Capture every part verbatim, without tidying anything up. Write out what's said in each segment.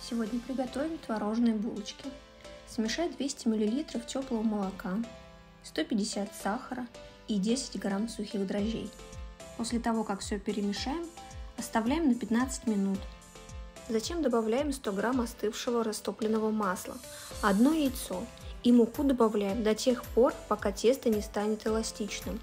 Сегодня приготовим творожные булочки. Смешай двести миллилитров теплого молока, сто пятьдесят сахара и десять грамм сухих дрожжей. После того, как все перемешаем, оставляем на пятнадцать минут. Затем добавляем сто грамм остывшего растопленного масла, одно яйцо и муку добавляем до тех пор, пока тесто не станет эластичным.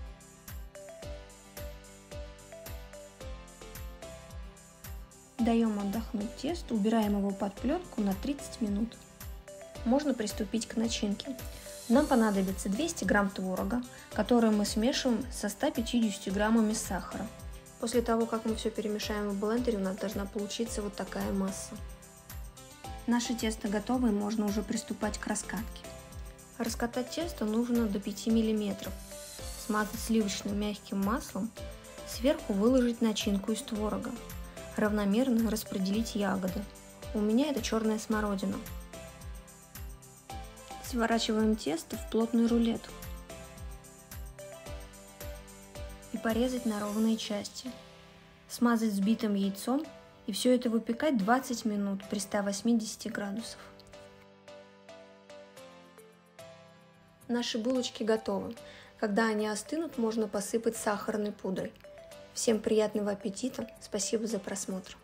Даем отдохнуть тесту, убираем его под пленку на тридцать минут. Можно приступить к начинке. Нам понадобится двести грамм творога, который мы смешиваем со ста пятьюдесятью граммами сахара. После того, как мы все перемешаем в блендере, у нас должна получиться вот такая масса. Наше тесто готово, и можно уже приступать к раскатке. Раскатать тесто нужно до пяти миллиметров. Смазать сливочным мягким маслом. Сверху выложить начинку из творога. Равномерно распределить ягоды. У меня это черная смородина. Сворачиваем тесто в плотный рулет и порезать на ровные части. Смазать взбитым яйцом и все это выпекать двадцать минут при ста восьмидесяти градусах. Наши булочки готовы. Когда они остынут, можно посыпать сахарной пудрой. Всем приятного аппетита! Спасибо за просмотр!